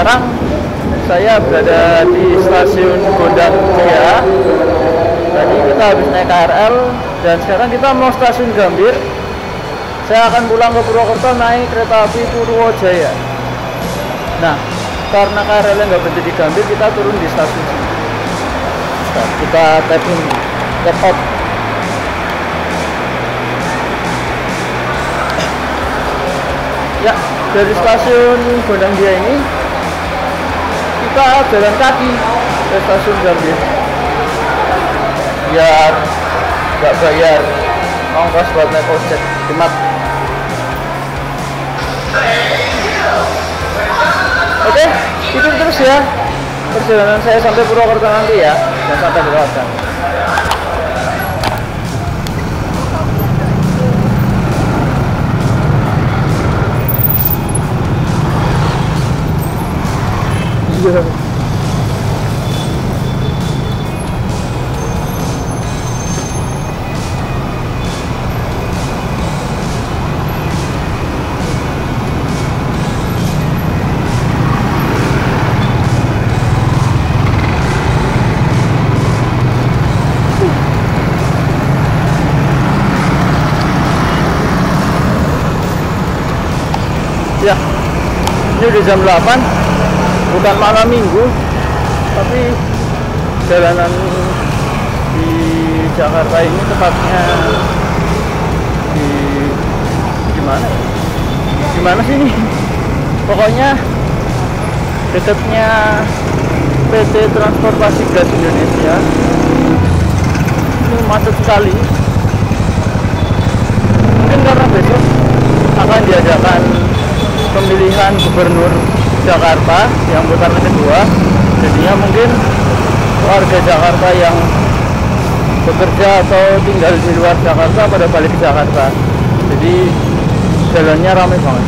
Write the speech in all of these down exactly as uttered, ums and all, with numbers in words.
sekarang saya berada di stasiun Gondang Dia. Tadi kita habis naik K R L dan sekarang kita mau stasiun Gambir. Saya akan pulang ke Purwokerto naik kereta api Purwojaya. Nah, karena K R L-nya nggak berhenti di Gambir, kita turun di stasiun sini. Nah, kita tap in, tap out. Ya, dari stasiun Gondang Dia ini kita jalan kaki ke stasiun Gambir. Biar nggak bayar ongkos buat naik ojek, hemat. Oke, itu terus ya perjalanan saya sampai Purwokerto nanti ya, dan sampai di Purwokerto. Ya, ini udah jam delapan, bukan malam minggu, tapi jalanan di Jakarta ini tepatnya di gimana ya? Gimana sih ini? Pokoknya dekatnya P T Transportasi Gas Indonesia. Ini macet sekali. Mungkin karena besok akan diadakan pemilihan gubernur Jakarta yang putaran kedua, jadinya mungkin warga Jakarta yang bekerja atau tinggal di luar Jakarta pada balik ke Jakarta, jadi jalannya ramai banget.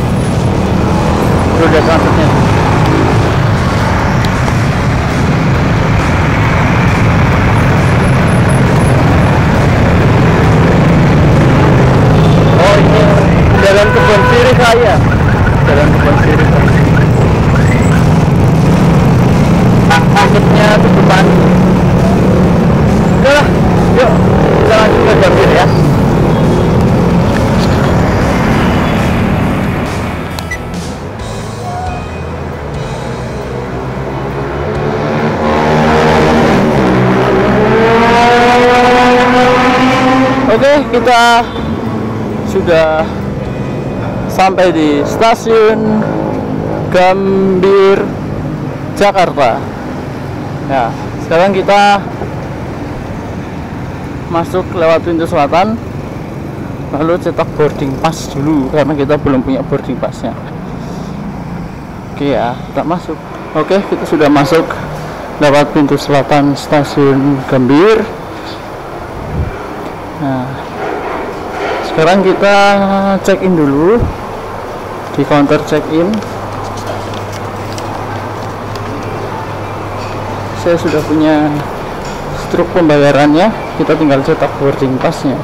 Udah lihat transportnya. Oh, ini jalan Kebon Sirih saya. Jalan Kebon Sirih. Tiketnya tutupan. Udah lah, yuk kita lanjut ke Gambir ya. Oke, kita sudah sampai di stasiun Gambir, Jakarta. Ya, sekarang kita masuk lewat pintu selatan, lalu cetak boarding pass dulu karena kita belum punya boarding passnya. Oke ya, kita masuk. Oke, kita sudah masuk lewat pintu selatan stasiun Gambir. Nah, sekarang kita check in dulu di counter check in. Saya sudah punya struk pembayarannya, kita tinggal cetak boarding passnya.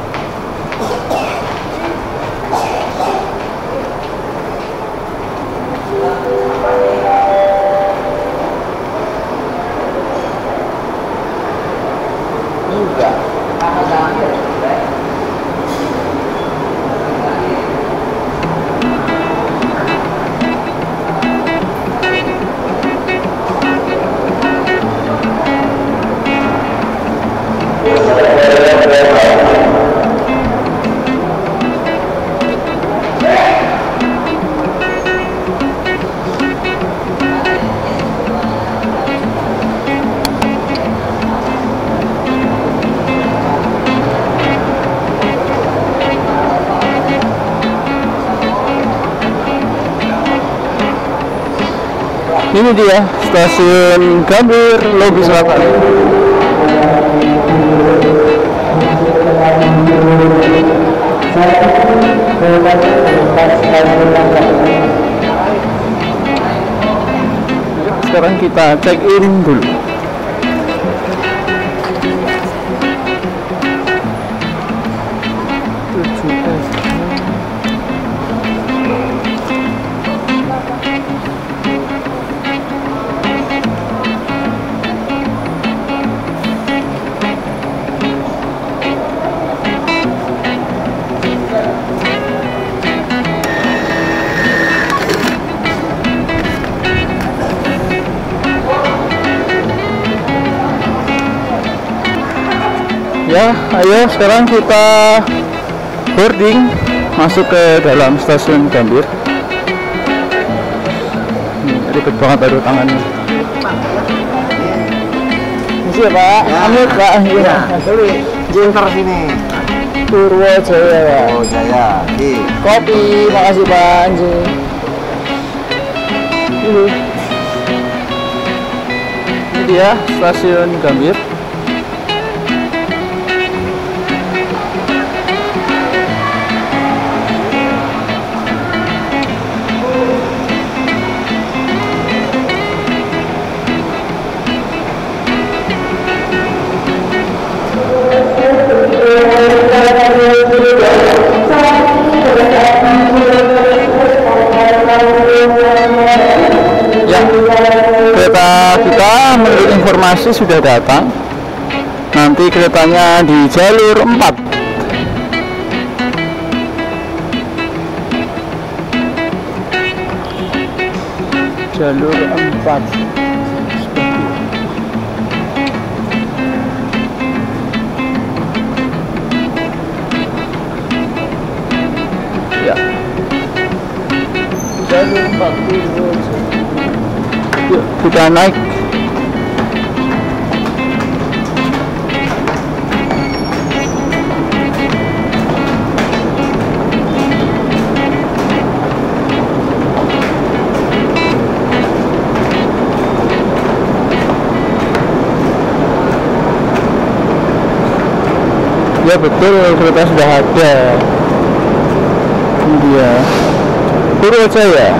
Ini dia stasiun Gambir Logi Selatan. Sekarang kita check in dulu. Ya, ayo sekarang kita boarding masuk ke dalam stasiun Gambir. Hmm, ribet banget baru tangannya. Misi ya Pak, ya. Amit Pak. Iya. Jinter sini. Purwojaya ya. Oh Jaya. Di. Kopi, makasih Pak. Anjing. Ini. Ini dia stasiun Gambir. Ya, kereta kita menurut informasi sudah datang. Nanti keretanya di jalur empat. Jalur empat. Ya. Jalur empat. Yuk, kita naik. Ya betul, kereta sudah ada. Ini dia Purwojaya.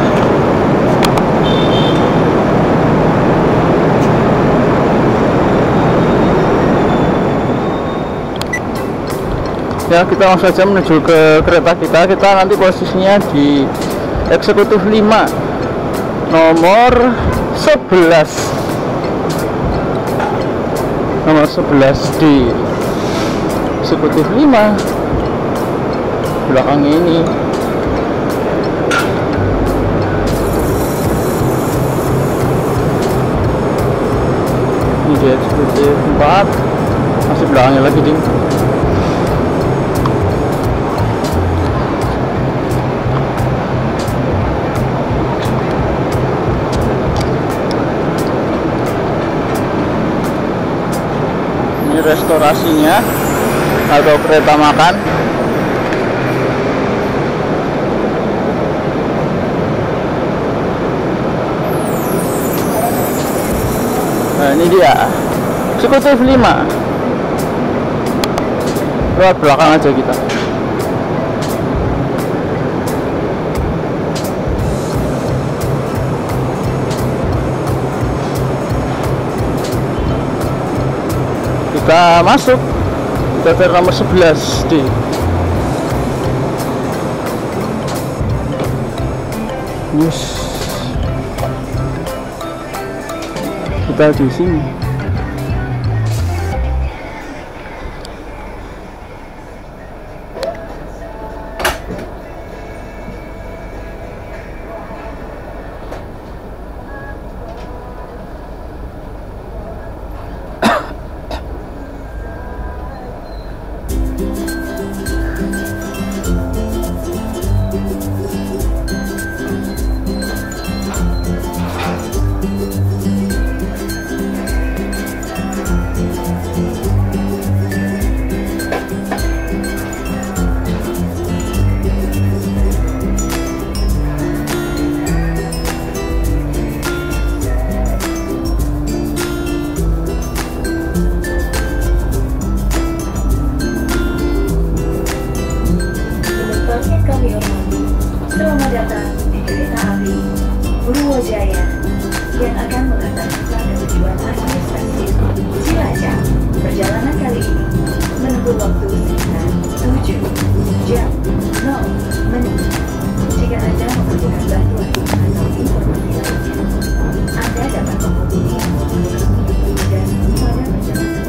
Ya, kita langsung saja menuju ke kereta kita. Kita nanti posisinya di eksekutif lima nomor sebelas. Nomor sebelas di eksekutif lima belakang ini. Ini dia eksekutif empat, masih belakangnya lagi ding. Ini restorasinya atau kereta makan. Nah, ini dia eksekutif lima. Lewat belakang aja kita. Kita masuk. Kita ke nomor sebelas D. Yes. Kita di sini. Selamat datang di kereta api Purwojaya yang akan mengantarkan tujuan akhir stasiun Cilacap. Perjalanan kali ini menempuh waktu sekitar tujuh jam nol menit. Jika Anda membutuhkan bantuan atau informasi lainnya, Anda dapat menghubungi dan pada perjalanan.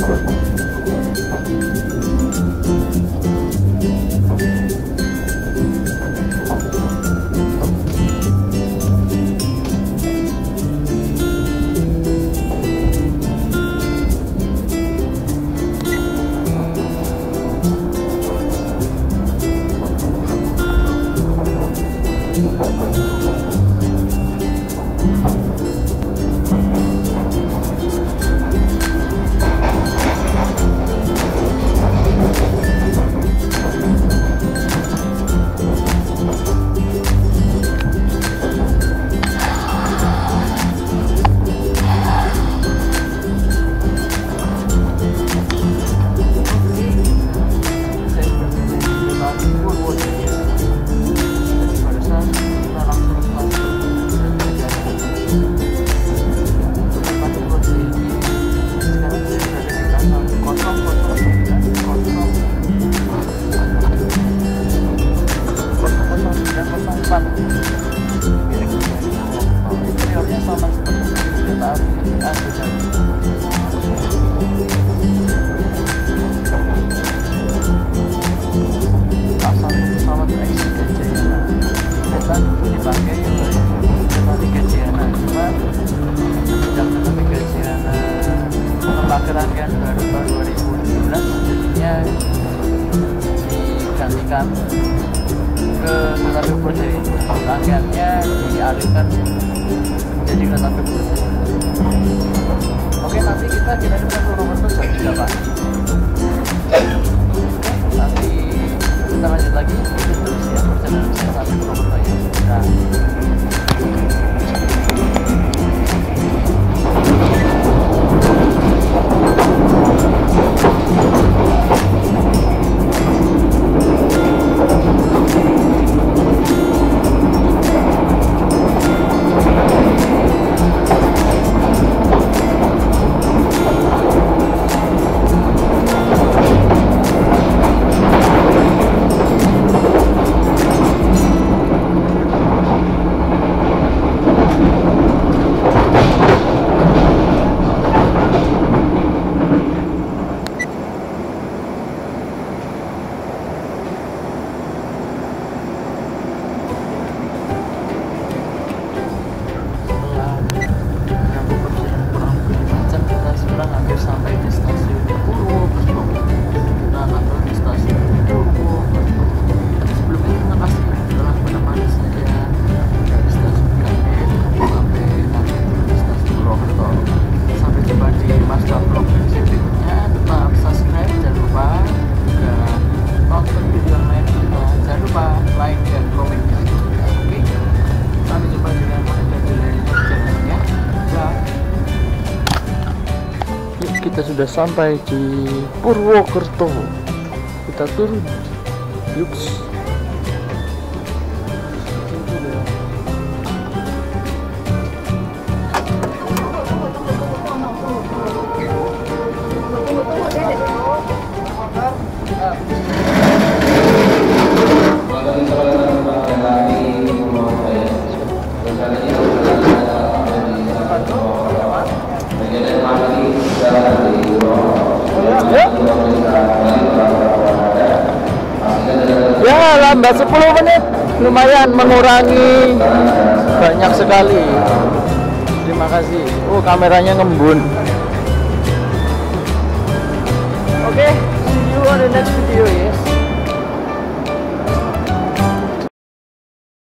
rangkaian baru tahun dua ribu tujuh belas jadinya digantikan ke kereta api Purwojaya. Rangkaiannya dialihkan menjadi kereta api Purwojaya. Oke, nanti kita kirim ke Purwokerto jam tiga pagi. Nanti kita lanjut lagi terus ya perjalanan saya sampai Purwokerto ya. Nah. Kita sudah sampai di Purwokerto. Kita turun. Yups. Ya, lambat sepuluh menit, lumayan mengurangi banyak sekali. Terima kasih. Oh, kameranya ngembun.